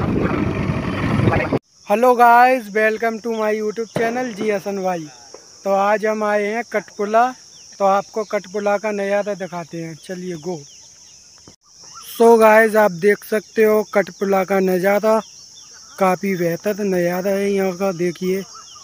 Hello guys, welcome to my YouTube channel जी हसन भाई। तो आज हम आए हैं कठपुला। तो आपको कठपुला का नज़ारा दिखाते हैं, चलिए गो। सो गाइस, आप देख सकते हो कठपुला का नज़ारा, काफ़ी बेहतर नज़ारा है यहाँ का, देखिए।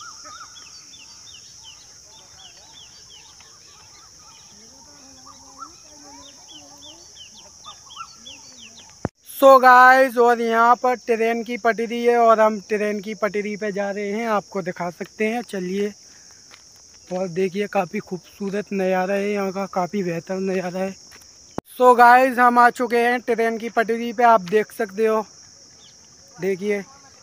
सो गाइस, और यहाँ पर ट्रेन की पटरी है और हम ट्रेन की पटरी पे जा रहे हैं, आपको दिखा सकते हैं, चलिए। और देखिए काफ़ी खूबसूरत नज़ारा है यहाँ का, काफ़ी बेहतर नज़ारा है। सो गाइस, हम आ चुके हैं ट्रेन की पटरी पे, आप देख सकते हो, देखिए।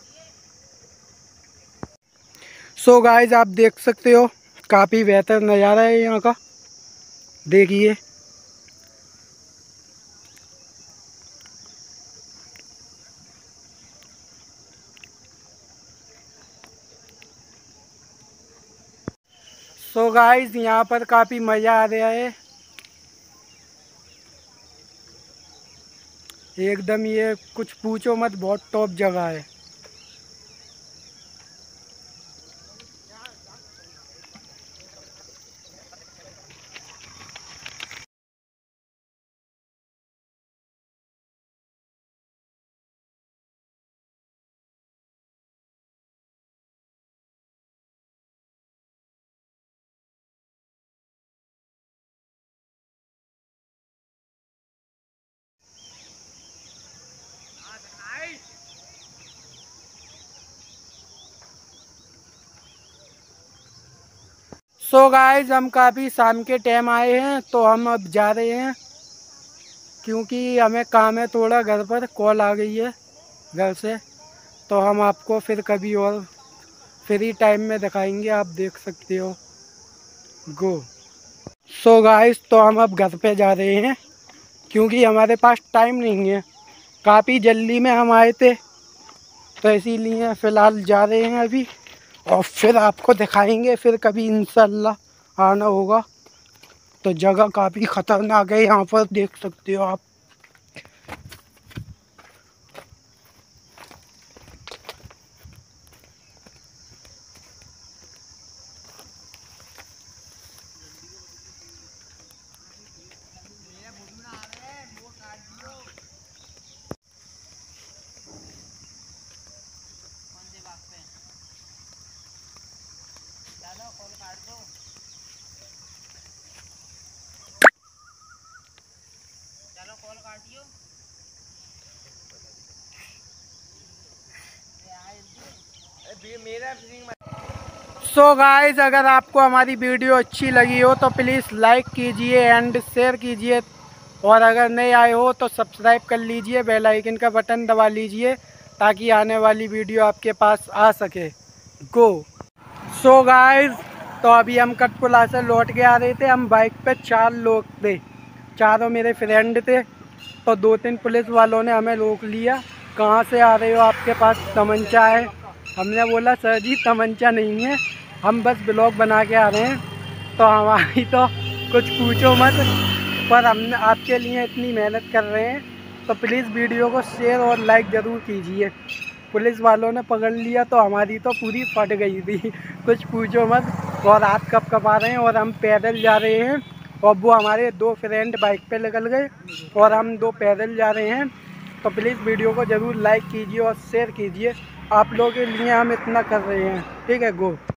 सो गाइस, आप देख सकते हो काफ़ी बेहतर नज़ारा है यहाँ का, देखिए। सो गाइस, यहाँ पर काफ़ी मज़ा आ रहा है एकदम, ये कुछ पूछो मत, बहुत टॉप जगह है। सो गाइस, हम काफ़ी शाम के टाइम आए हैं, तो हम अब जा रहे हैं क्योंकि हमें काम है थोड़ा, घर पर कॉल आ गई है घर से। तो हम आपको फिर कभी और फ्री टाइम में दिखाएंगे, आप देख सकते हो, गो। सो गाइस, तो हम अब घर पे जा रहे हैं क्योंकि हमारे पास टाइम नहीं है, काफ़ी जल्दी में हम आए थे, तो इसीलिए फ़िलहाल जा रहे हैं अभी। और फिर आपको दिखाएंगे फिर कभी इंशाल्लाह आना होगा। तो जगह काफ़ी ख़तरनाक है यहाँ पर, देख सकते हो आप। सो गाइस, अगर आपको हमारी वीडियो अच्छी लगी हो तो प्लीज़ लाइक कीजिए एंड शेयर कीजिए, और अगर नए आए हो तो सब्सक्राइब कर लीजिए, बेल आइकन का बटन दबा लीजिए ताकि आने वाली वीडियो आपके पास आ सके, गो। सो गाइस, तो अभी हम कठपुला से लौट के आ रहे थे, हम बाइक पे 4 लोग थे, चारों मेरे फ्रेंड थे। तो 2-3 पुलिस वालों ने हमें रोक लिया, कहाँ से आ रहे हो, आपके पास तमंचा है? हमने बोला सर जी तमंचा नहीं है, हम बस ब्लॉग बना के आ रहे हैं। तो हमारी तो कुछ पूछो मत, पर हमने आपके लिए इतनी मेहनत कर रहे हैं, तो प्लीज़ वीडियो को शेयर और लाइक ज़रूर कीजिए। पुलिस वालों ने पकड़ लिया तो हमारी तो पूरी फट गई थी, कुछ पूछो मत। और हाथ कब कब आ रहे हैं, और हम पैदल जा रहे हैं, और वो हमारे 2 फ्रेंड बाइक पे निकल गए और हम 2 पैदल जा रहे हैं। तो प्लीज़ वीडियो को ज़रूर लाइक कीजिए और शेयर कीजिए, आप लोगों के लिए हम इतना कर रहे हैं, ठीक है, गो।